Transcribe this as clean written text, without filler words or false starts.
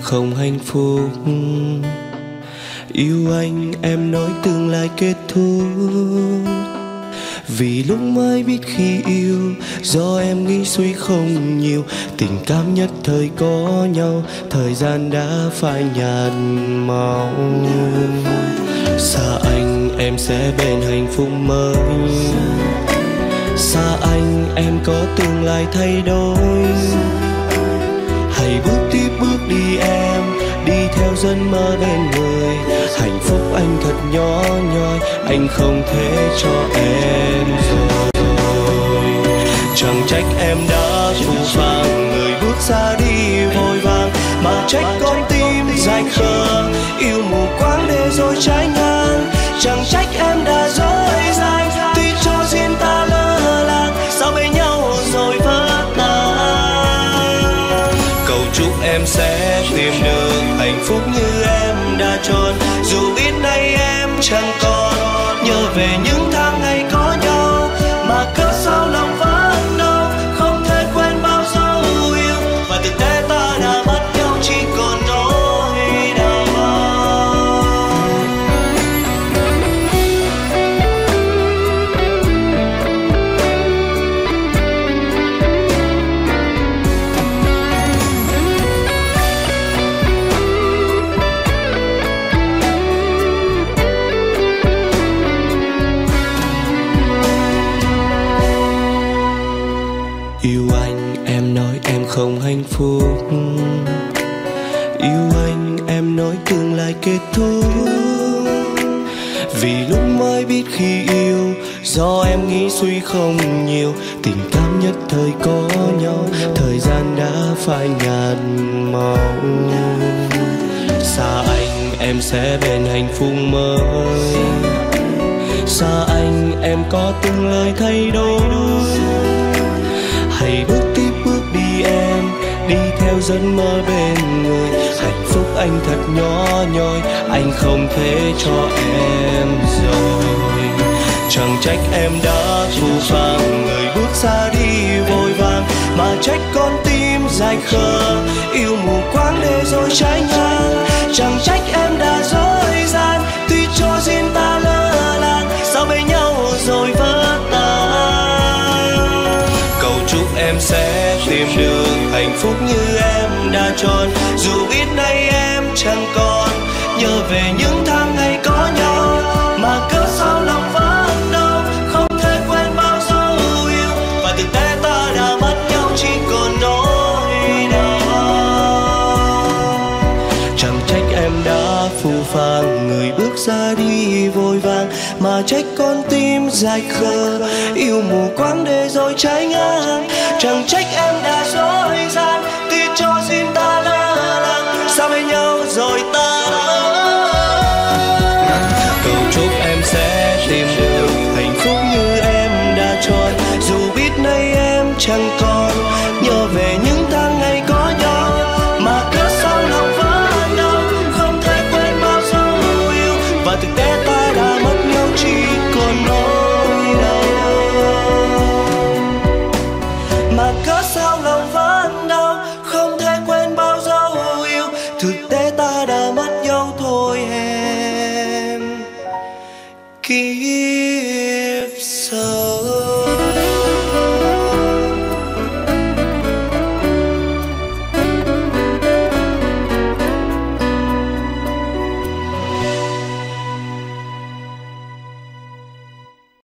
không hạnh phúc. Yêu anh em nói tương lai kết thúc, vì lúc mới biết khi yêu, do em nghĩ suy không nhiều. Tình cảm nhất thời có nhau, thời gian đã phai nhạt màu. Xa anh em sẽ bên hạnh phúc mới, xa anh em có tương lai thay đổi. Hãy bước tiếp bước đi em, đi theo giấc mơ bên người. Hạnh phúc anh thật nhỏ nhoi, anh không thể cho em rồi. Chẳng trách em đã phũ phàng, người bước ra đi vội vàng, mà trách con tim dại khờ, yêu mù quáng để rồi trái ngang. Chẳng trách em đã dối gian, tuy cho riêng ta lơ là, sao bên nhau rồi vỡ tan. Cầu chúc em sẽ tìm được hạnh phúc như em đã chọn, dù biết nay em chẳng còn nhớ về những tháng ngày có nhau, mà cớ sao lòng vẫn đau, không thể quên bao dấu yêu. Và thực tế ta đã mất nhau, chỉ còn nỗi đau. Yêu anh em nói em không hạnh phúc, yêu anh em nói tương lai kết thúc, vì lúc mới biết khi yêu, do em nghĩ suy không nhiều. Tình cảm nhất thời có nhau, thời gian đã phai nhạt màu. Xa anh em sẽ bên hạnh phúc mới, xa anh em có từng lời thay đổi. Hãy bước tiếp bước đi em, đi theo giấc mơ bên người. Hạnh phúc anh thật nhỏ nhoi, anh không thể cho em rồi. Chẳng trách em đã phũ phàng, người bước ra đi vội vàng, mà trách con tim dại khờ, yêu mù quáng để rồi trái ngang. Chẳng trách em đã dối gian, tuy cho riêng ta lơ là, sao bên nhau rồi vỡ tan. Cầu chúc em sẽ tìm được hạnh phúc như em đã chọn, dù biết nay em chẳng còn nhớ về những tháng ngày có nhau, mà cớ sao lòng vẫn đau, không thể quên bao dấu yêu. Và thực tế ta đã mất nhau, chỉ còn nỗi đau. Chẳng trách em đã phũ phàng, người bước ra đi vội vàng, mà trách con tim dại khờ, yêu mù quáng để rồi trái ngang. Chẳng trách em đã dối gian, tuy cho riêng ta lơ là, sao bên nhau rồi ta. Cầu chúc em sẽ tìm được hạnh phúc như em đã chọn, dù biết nay em chẳng còn nhớ về những tháng ngày có nhau, mà cớ sao lòng vẫn đau, không thể quên bao dấu yêu. Và thực tế ta đã mất nhau, chỉ còn nỗi đau. Mà cớ sao lòng vẫn đau, không thể quên bao dấu yêu. Thực tế